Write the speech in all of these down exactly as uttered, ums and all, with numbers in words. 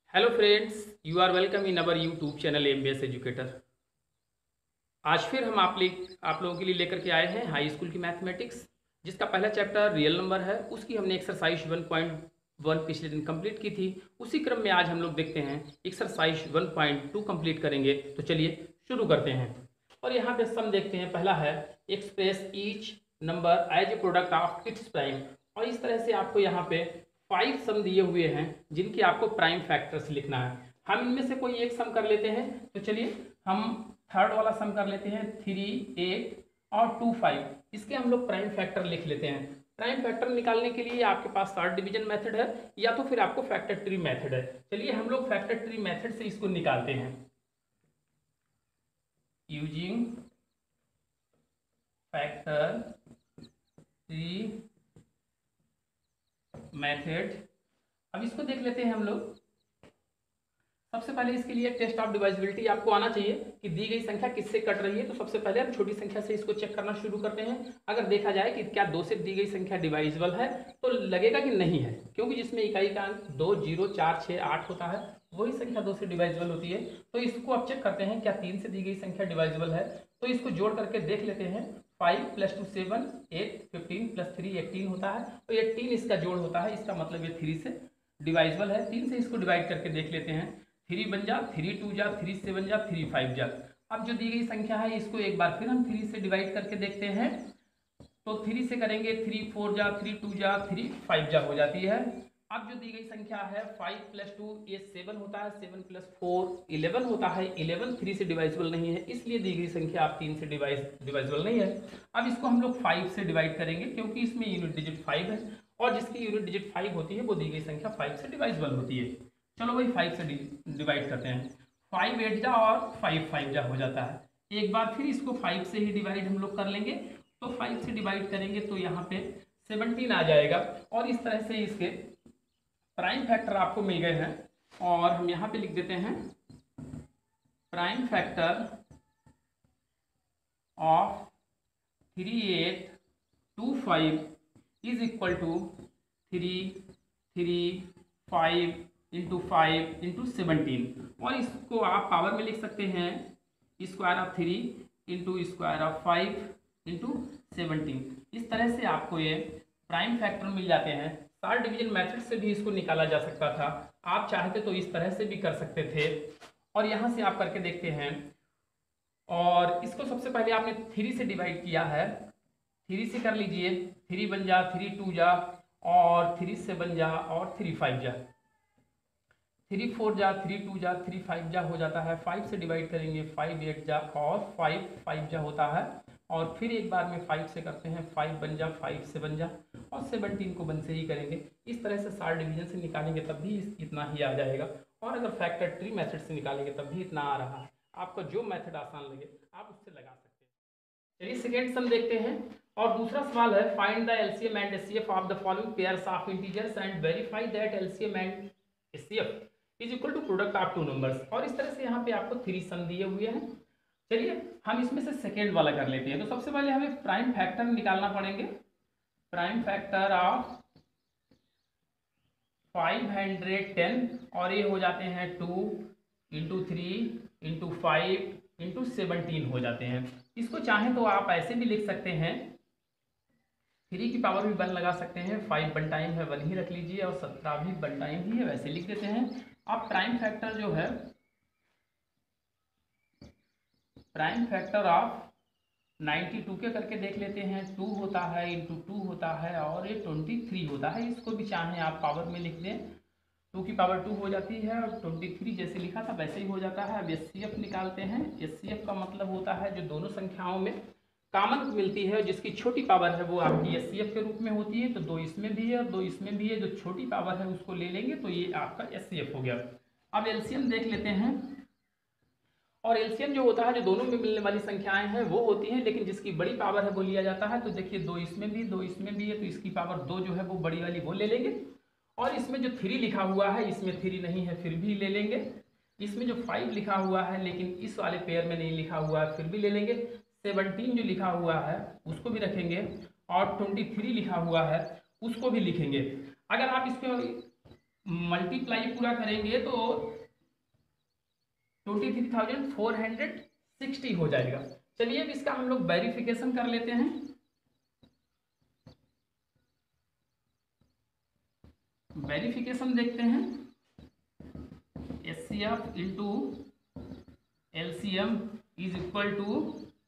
Hello friends, you are welcome in our YouTube channel M B S educator. आज फिर हम आप ले आप लोगों के लिए लेकर के आए हैं हाई स्कूल की मैथमेटिक्स, जिसका पहला चैप्टर रियल नंबर है। उसकी हमने एक्सरसाइज वन पॉइंट वन पिछले दिन कंप्लीट की थी। उसी क्रम में आज हम लोग देखते हैं exercise one point two complete करेंगे। तो चलिए शुरू करते हैं। और यहाँ पे सम देखते हैं। पहला है express each number as a product of its prime. और इस तरह से आपको यहाँ पे फाइव सम दिए हुए हैं जिनकी आपको प्राइम फैक्टर्स लिखना है। हम इनमें से कोई एक सम कर लेते हैं। तो चलिए हम थर्ड वाला सम कर लेते हैं, थ्री एट और टू फाइव। इसके हम लोग प्राइम फैक्टर लिख लेते हैं। प्राइम फैक्टर निकालने के लिए आपके पास शॉर्ट डिवीजन मेथड है या तो फिर आपको फैक्टर ट्री मेथड है। चलिए हम लोग फैक्टर ट्री मेथड से इसको निकालते हैं। Using factor tree method. अब इसको देख लेते हैं हम लोग। सबसे पहले इसके लिए टेस्ट ऑफ डिवाइजिबिलिटी आपको आना चाहिए कि दी गई संख्या किससे कट रही है। तो सबसे पहले हम छोटी संख्या से इसको चेक करना शुरू करते हैं। अगर देखा जाए कि क्या दो से दी गई संख्या डिवाइजिबल है तो लगेगा कि नहीं है, क्योंकि जिसमें इकाई का अंक दो, जीरो, चार, छः, आठ होता है वही संख्या दो से डिवाइजिबल होती है। तो इसको अब चेक करते हैं क्या तीन से दी गई संख्या डिवाइजिबल है। तो इसको जोड़ करके देख लेते हैं। Five plus two seven, eight, fifteen plus three eighteen होता है। तो एटीन इसका जोड़ होता है, इसका मतलब ये थ्री से डिवाइजिबल है। तीन से इसको डिवाइड करके देख लेते हैं। थ्री बन जा, थ्री टू जा, थ्री सेवन जा, थ्री फाइव जा। अब जो दी गई संख्या है इसको एक बार फिर हम थ्री से डिवाइड करके देखते हैं। तो थ्री से करेंगे, थ्री फोर जा, थ्री टू जा, थ्री फाइव जा हो जाती है। अब जो दी गई संख्या है फाइव प्लस टू ये सेवन होता है, सेवन प्लस फोर इलेवन होता है। इलेवन थ्री से डिवाइजिबल नहीं है, इसलिए दी गई संख्या आप तीन से डिवाइज डिवाइजिबल नहीं है। अब इसको हम लोग फाइव से डिवाइड करेंगे क्योंकि इसमें यूनिट डिजिट फाइव है और जिसकी यूनिट डिजिट फाइव होती है वो दी गई संख्या फाइव से डिवाइजिबल होती है। चलो भाई फाइव से डिवाइड करते हैं। फाइव एट जा और फाइव फाइव जा हो जाता है। एक बार फिर इसको फाइव से ही डिवाइड हम लोग कर लेंगे। तो फाइव से डिवाइड करेंगे तो यहाँ पे सेवनटीन आ जाएगा। और इस तरह से इसके प्राइम फैक्टर आपको मिल गए हैं। और हम यहाँ पे लिख देते हैं prime factor of three eight two five is equal to three three five into five into seventeen. और इसको आप पावर में लिख सकते हैं square of three into square of five into seventeen. इस तरह से आपको ये प्राइम फैक्टर मिल जाते हैं। शॉर्ट डिवीजन मेथड से भी इसको निकाला जा सकता था, आप चाहते तो इस तरह से भी कर सकते थे। और यहाँ से आप करके देखते हैं। और इसको सबसे पहले आपने थ्री से डिवाइड किया है, थ्री से कर लीजिए। थ्री बन जा, थ्री टू जा और थ्री सेवन जा और थ्री फाइव जा, थ्री फोर जा, थ्री टू जा, थ्री फाइव जा हो जाता है। फाइव से डिवाइड करेंगे, फाइव एट जा और फाइव फाइव जा होता है। और फिर एक बार में फाइव से करते हैं, फाइव बन जा, फाइव सेवन जा और सेवनटीन को वन से ही करेंगे। इस तरह से शॉर्ट डिवीजन से निकालेंगे तब भी इतना ही आ जाएगा। और अगर फैक्टर ट्री मेथड से निकालेंगे तब भी इतना आ रहा है। आपको जो मेथड आसान लगे आप उससे लगा सकते हैं। चलिए सेकेंड सम देखते हैं। और दूसरा सवाल है find the LCM and HCF of the following pairs of integers and verify that LCM and HCF is equal to product of two numbers. और इस तरह से यहाँ पे आपको थ्री सम दिए हुए हैं। चलिए हम इसमें से सेकेंड वाला कर लेते हैं। तो सबसे पहले हमें प्राइम फैक्टर निकालना पड़ेंगे। Prime factor of five hundred ten और ये हो जाते हैं two into three into five into seventeen हो जाते हैं। इसको चाहें तो आप ऐसे भी लिख सकते हैं, थ्री की पावर भी वन लगा सकते हैं। फाइव वन टाइम है, वन ही रख लीजिए और सत्रह भी वन टाइम ही है, वैसे लिख देते हैं। अब प्राइम फैक्टर जो है, prime factor of ninety two के करके देख लेते हैं। टू होता है इंटू टू होता है और ये ट्वेंटी थ्री होता है। इसको भी चाहें आप पावर में लिख दें, टू की पावर टू हो जाती है और ट्वेंटी थ्री जैसे लिखा था वैसे ही हो जाता है। अब एच सी एफ निकालते हैं। एच सी एफ का मतलब होता है जो दोनों संख्याओं में कॉमन मिलती है, जिसकी छोटी पावर है वो आपकी एच सी एफ के रूप में होती है। तो दो इसमें भी है और दो इसमें भी है, जो छोटी पावर है उसको ले लेंगे तो ये आपका एच सी एफ हो गया। अब एलसीएम देख लेते हैं। और एलसीएम जो होता है जो दोनों में मिलने वाली संख्याएं हैं वो होती हैं, लेकिन जिसकी बड़ी पावर है वो लिया जाता है। तो देखिए दो इसमें भी, दो इसमें भी है, तो इसकी पावर दो जो है वो बड़ी वाली वो ले लेंगे। और इसमें जो थ्री लिखा हुआ है इसमें थ्री नहीं है फिर भी ले लेंगे। इसमें जो फाइव लिखा हुआ है लेकिन इस वाले पेयर में नहीं लिखा हुआ है फिर भी ले लेंगे। सेवनटीन जो लिखा हुआ है उसको भी रखेंगे और ट्वेंटी थ्री लिखा हुआ है उसको भी लिखेंगे। अगर आप इसको मल्टीप्लाई पूरा करेंगे तो twenty three thousand four hundred sixty हो जाएगा। चलिए अब इसका हम लोग वेरिफिकेशन कर लेते हैं। वेरिफिकेशन देखते हैं, H C F into L C M is equal to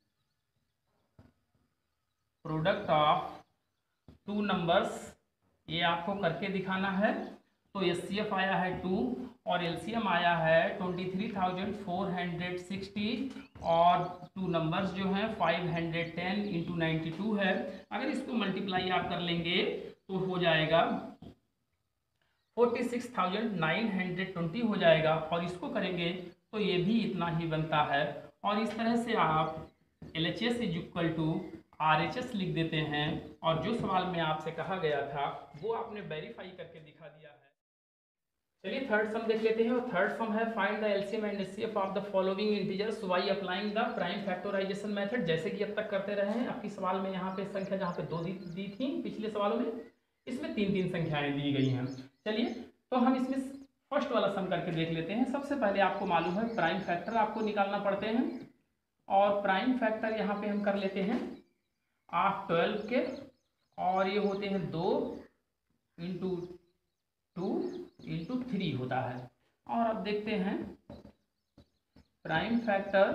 product of two numbers, ये आपको करके दिखाना है। तो एच सी एफ आया है टू और एल सी एम आया है twenty three thousand four hundred sixty और टू नंबर्स जो हैं five hundred ten into ninety two है। अगर इसको मल्टीप्लाई आप कर लेंगे तो हो जाएगा forty six thousand nine hundred twenty हो जाएगा, और इसको करेंगे तो ये भी इतना ही बनता है। और इस तरह से आप L H S is equal to R H S लिख देते हैं, और जो सवाल में आपसे कहा गया था वो आपने वेरीफाई करके दिखा दिया है। चलिए थर्ड सम देख लेते हैं, और थर्ड सम है find the LCM and HCF of the following integers by applying the prime factorisation method. जैसे कि अब तक करते रहे हैं, आपकी सवाल में यहाँ पे संख्या जहाँ पे दो दी, दी थी पिछले सवालों में, इसमें तीन तीन संख्याएं दी गई हैं। चलिए तो हम इसमें फर्स्ट वाला सम करके देख लेते हैं। सबसे पहले आपको मालूम है प्राइम फैक्टर आपको निकालना पड़ते हैं, और प्राइम फैक्टर यहाँ पे हम कर लेते हैं आठ ट्वेल्व के, और ये होते हैं दो इंटू टू इंटू थ्री होता है। और अब देखते हैं प्राइम फैक्टर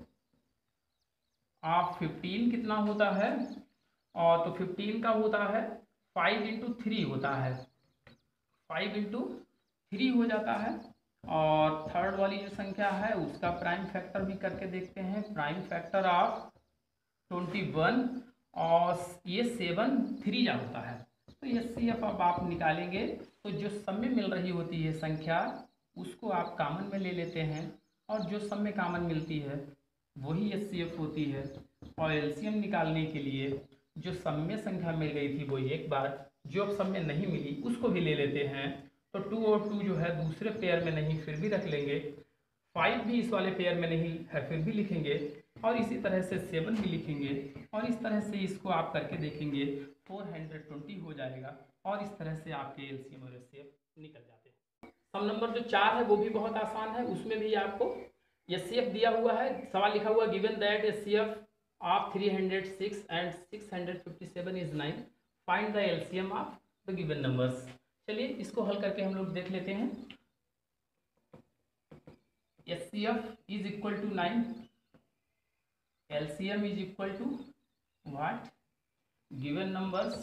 ऑफ फिफ्टीन कितना होता है, और तो फिफ्टीन का होता है फाइव इंटू थ्री होता है, फाइव इंटू थ्री हो जाता है। और थर्ड वाली जो संख्या है उसका प्राइम फैक्टर भी करके देखते हैं, prime factor of twenty one, और ये सेवन थ्री जा होता है। तो ये सी एफ अब आप निकालेंगे तो जो सब में मिल रही होती है संख्या उसको आप कामन में ले लेते हैं, और जो सब में कामन मिलती है वही एच सी एफ होती है। और एलसीएम निकालने के लिए जो सब में संख्या मिल गई थी वो एक बार, जो अब सब में नहीं मिली उसको भी ले लेते हैं। तो टू और टू जो है दूसरे पेयर में नहीं फिर भी रख लेंगे, फाइव भी इस वाले पेयर में नहीं है फिर भी लिखेंगे, और इसी तरह से सेवन भी लिखेंगे, और इस तरह से इसको आप करके देखेंगे फोर हंड्रेड ट्वेंटी हो जाएगा। और इस तरह से आपके एलसीएम और एचसीएफ निकल जाते हैं। सम नंबर जो चार है वो भी बहुत आसान है, उसमें भी आपको एचसीएफ दिया हुआ है, सवाल लिखा हुआ given that HCF of three hundred six and six hundred fifty seven is nine, find the LCM of the given numbers. चलिए इसको हल करके हम लोग देख लेते हैं। H C F is equal to nine, L C M is equal to what? Given numbers,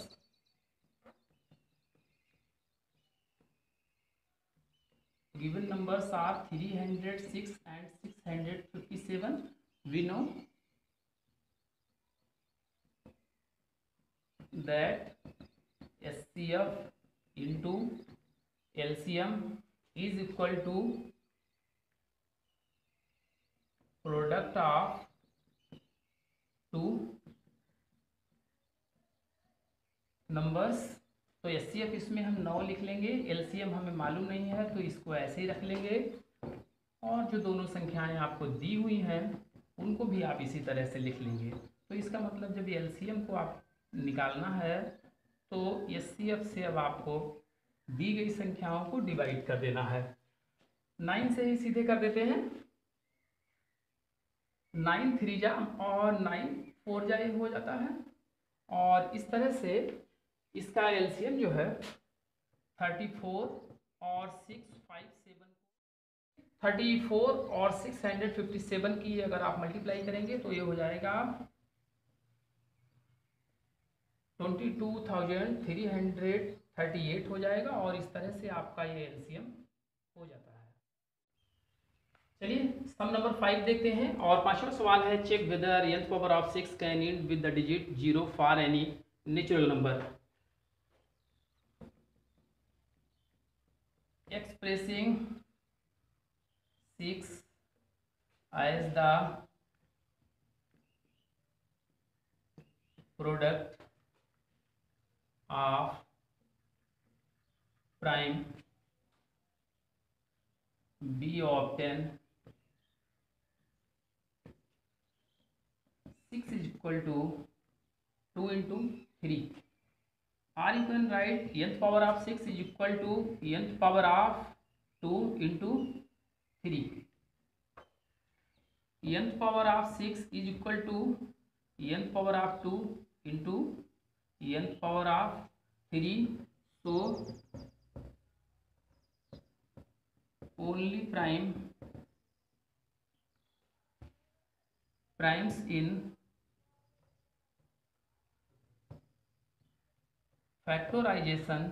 given numbers are three hundred six and six hundred fifty-seven. We know that H C F into L C M is equal to product of two numbers. तो H C F इसमें हम नौ लिख लेंगे, L C M हमें मालूम नहीं है तो इसको ऐसे ही रख लेंगे, और जो दोनों संख्याएं आपको दी हुई हैं उनको भी आप इसी तरह से लिख लेंगे। तो इसका मतलब जब एल सी एम को आप निकालना है तो एच सी एफ से अब आपको दी गई संख्याओं को डिवाइड कर देना है। नाइन से ही सीधे कर देते हैं, नाइन थ्री जा और नाइन फोर जा हो जाता है, और इस तरह से इसका एलसीएम जो है थर्टी फोर और six five seven thirty four और सिक्स हंड्रेड फिफ्टी सेवन की अगर आप मल्टीप्लाई करेंगे तो ये हो जाएगा twenty two thousand three hundred thirty eight हो जाएगा, और इस तरह से आपका ये एलसीएम हो जाता है। चलिए सम नंबर फाइव देखते हैं, और पांचवा सवाल है check whether nth power of six can end with the digit zero for any natural number expressing six as the product of prime be obtain six is equal to two into three. Or you can write nth power of six is equal to nth power of two into three. nth power of six is equal to nth power of two into nth power of three. So only prime primes in factorization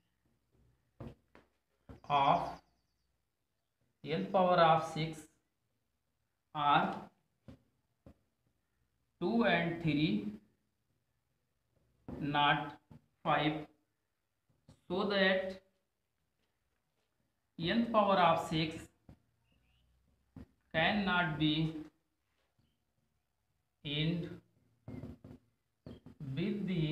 of nth power of six are two and three, not five, so that nth power of six cannot be end with the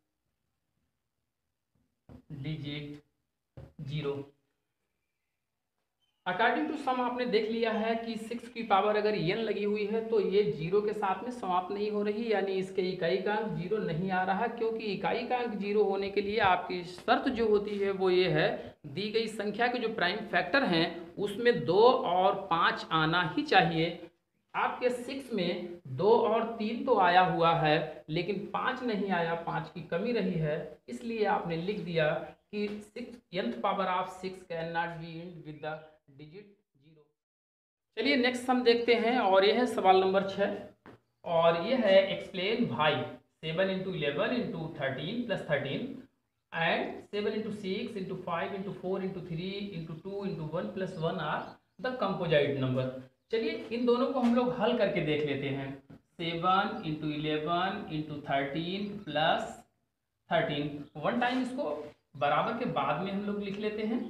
digit zero. According to sum आपने देख लिया है कि six की power अगर N लगी हुई है तो ये जीरो के साथ में समाप्त नहीं हो रही, यानी इसके इकाई का अंक जीरो नहीं आ रहा, क्योंकि इकाई का अंक जीरो होने के लिए आपकी शर्त जो होती है वो ये है, दी गई संख्या के जो प्राइम फैक्टर हैं उसमें दो और पाँच आना ही चाहिए। आपके सिक्स में दो और तीन तो आया हुआ है लेकिन पाँच नहीं आया, पाँच की कमी रही है, इसलिए आपने लिख दिया कि six nth power of six can not be end with the digit zero. चलिए नेक्स्ट सम देखते हैं और यह है सवाल नंबर छः और यह है एक्सप्लेन भाई seven into eleven into thirteen plus thirteen and seven into six into five into four into three into two into one plus one are the composite number. चलिए इन दोनों को हम लोग हल करके देख लेते हैं। Seven into eleven into thirteen plus thirteen, one time इसको बराबर के बाद में हम लोग लिख लेते हैं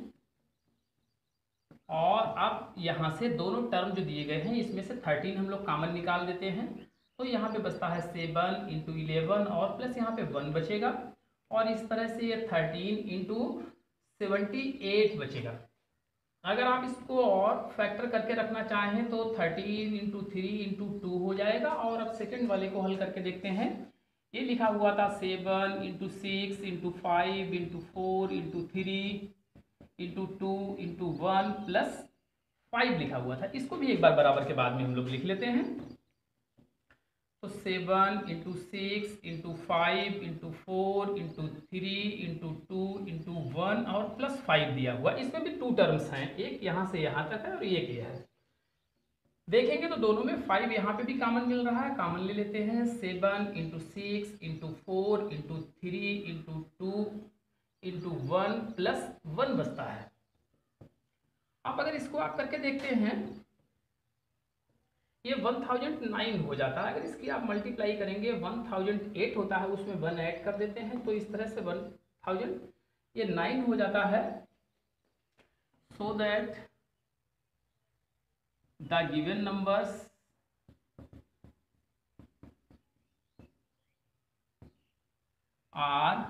और अब यहाँ से दोनों टर्म जो दिए गए हैं इसमें से थर्टीन हम लोग कॉमन निकाल देते हैं, तो यहाँ पे बचता है सेवन इंटू इलेवन और प्लस यहाँ पे वन बचेगा और इस तरह से ये थर्टीन इंटू सेवेंटी एट बचेगा। अगर आप इसको और फैक्टर करके रखना चाहें तो thirteen into three into two हो जाएगा। और अब सेकेंड वाले को हल करके देखते हैं। ये लिखा हुआ था seven into six into five into four into three into two into one plus five लिखा हुआ था, इसको भी एक बार बराबर के बाद में हम लोग लिख लेते हैं। तो seven into six into five into four into three into two into one और प्लस फाइव दिया हुआ, इसमें भी टू टर्म्स हैं, एक यहाँ से यहाँ तक है और एक ये है। देखेंगे तो दोनों में फाइव यहाँ पे भी कॉमन मिल रहा है, कॉमन ले लेते हैं। Seven into six into four into three into two into one plus one बचता है। अब अगर इसको आप करके देखते हैं ये वन थाउजेंड नाइन हो जाता है। अगर इसकी आप मल्टीप्लाई करेंगे वन थाउजेंड एट होता है, उसमें वन ऐड कर देते हैं तो इस तरह से वन थाउजेंड ये नाइन हो जाता है। So that the given numbers are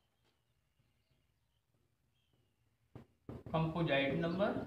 composite number.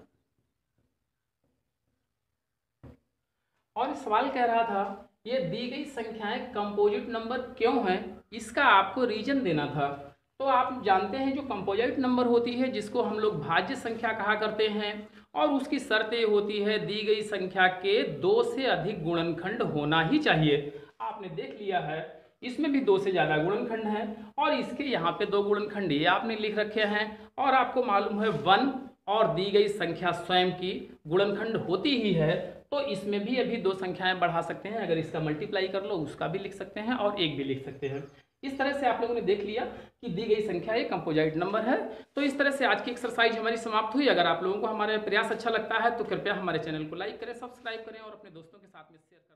और सवाल कह रहा था ये दी गई संख्याएं कंपोजिट नंबर क्यों हैं, इसका आपको रीजन देना था। तो आप जानते हैं जो कंपोजिट नंबर होती है जिसको हम लोग भाज्य संख्या कहा करते हैं और उसकी शर्त ये होती है दी गई संख्या के दो से अधिक गुणनखंड होना ही चाहिए। आपने देख लिया है इसमें भी दो से ज़्यादा गुणनखंड हैं और इसके यहाँ पे दो गुणनखंड ये आपने लिख रखे हैं और आपको मालूम है वन और दी गई संख्या स्वयं की गुणनखंड होती ही है, तो इसमें भी अभी दो संख्याएं बढ़ा सकते हैं। अगर इसका मल्टीप्लाई कर लो उसका भी लिख सकते हैं और एक भी लिख सकते हैं। इस तरह से आप लोगों ने देख लिया कि दी गई संख्या एक कंपोजाइट नंबर है। तो इस तरह से आज की एक्सरसाइज हमारी समाप्त हुई। अगर आप लोगों को हमारा प्रयास अच्छा लगता है तो कृपया हमारे चैनल को लाइक करें, सब्सक्राइब करें और अपने दोस्तों के साथ में शेयर करें।